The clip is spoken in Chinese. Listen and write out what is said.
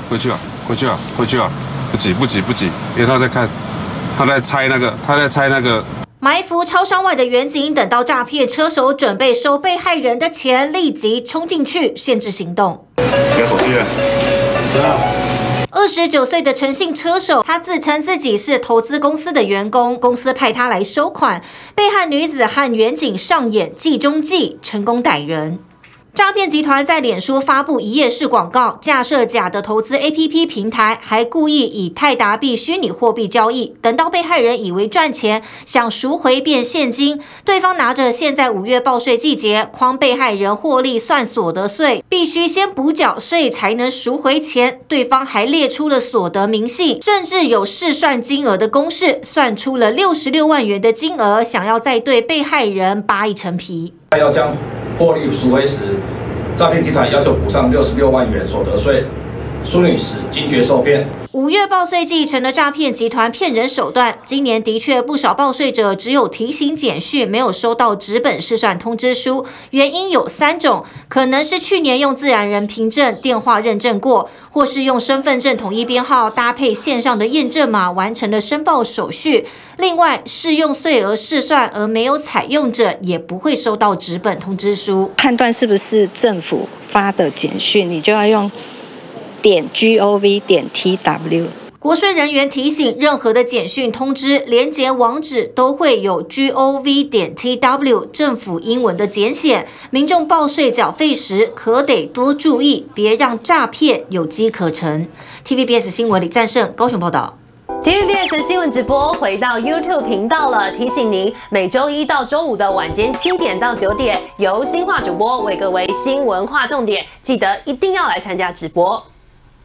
回去啊，回去啊，回去啊！不急，因为他在看，他在猜那个。 埋伏超商外的远景，等到诈骗车手准备收被害人的钱，立即冲进去限制行动。 给手机了，这样。 29岁的陈姓车手，他自称自己是投资公司的员工，公司派他来收款。被害女子和远景上演计中计，成功逮人。诈骗集团在脸书发布一页式广告，架设假的投资 APP 平台，还故意以泰达币虚拟货币交易。等到被害人以为赚钱，想赎回变现金，对方拿着现在5月报税季节，诓被害人获利算所得税，必须先补缴税才能赎回钱。对方还列出了所得明细，甚至有试算金额的公式，算出了66万元的金额，想要再对被害人扒一层皮。 要将获利赎回时，诈骗集团要求补上66万元所得税。苏女士惊觉受骗。 5月报税季成了诈骗集团骗人手段。今年的确不少报税者只有提醒简讯，没有收到纸本试算通知书。原因有3种，可能是去年用自然人凭证电话认证过，或是用身份证统一编号搭配线上的验证码完成了申报手续。另外，适用税额试算而没有采用者，也不会收到纸本通知书。 判断是不是政府发的简讯，你就要用.gov.tw。 国税人员提醒，任何的简讯通知连结网址都会有 gov.tw 政府英文的简写，民众报税缴费时可得多注意，别让诈骗有机可乘。TVBS 新闻李赞胜高雄报道。 TVBS 新闻直播回到 YouTube 频道了，提醒您每周1到周5的晚间7点到9点，由新化主播为各位新闻划重点，记得一定要来参加直播。